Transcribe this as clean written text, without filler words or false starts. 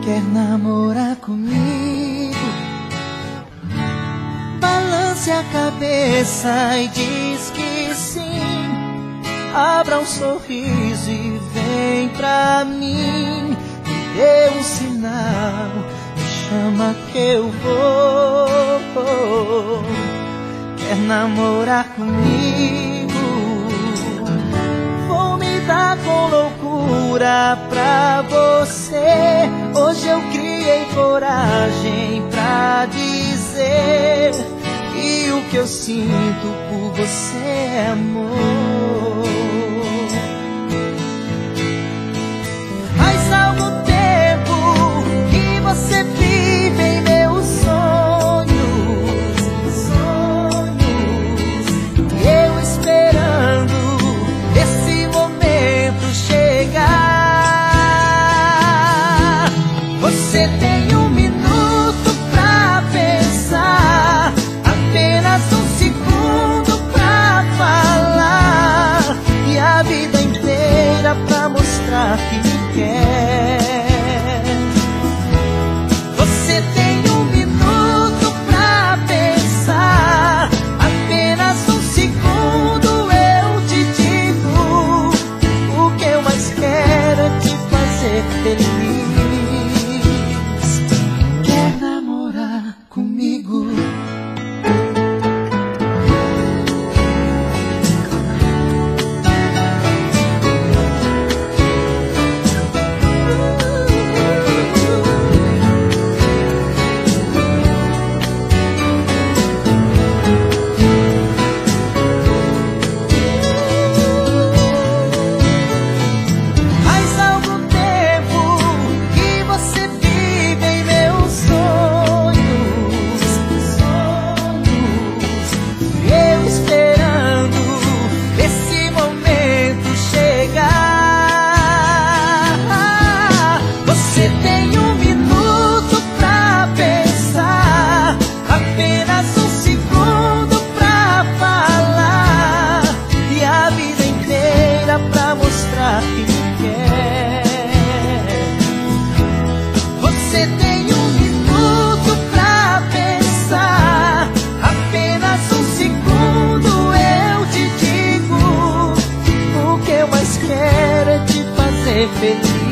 Quer namorar comigo? Balance a cabeça e diz que sim. Abra um sorriso e vem pra mim. Me dê um sinal, me chama que eu vou. Quer namorar comigo? Vou me dar com loucura pra você. Hoje eu criei coragem pra dizer que o que eu sinto por você é amor. Faz algum tempo que você vive em meus sonhos, e eu esperando esse momento chegar. Você tem um minuto pra pensar, apenas um segundo pra falar, e a vida inteira pra mostrar que me quer. Você tem um minuto pra pensar, apenas um segundo eu te digo. O que eu mais quero é te fazer feliz. Quer namorar comigo? Faz algum tempo que você vive em meus sonhos, eu esperando esse momento chegar. Você tem um minuto pra pensar, apenas um segundo pra falar, e a vida inteira pra mostrar que me quer. Você tem um minuto pra pensar, apenas um segundo eu te digo. O que eu mais quero é te fazer feliz.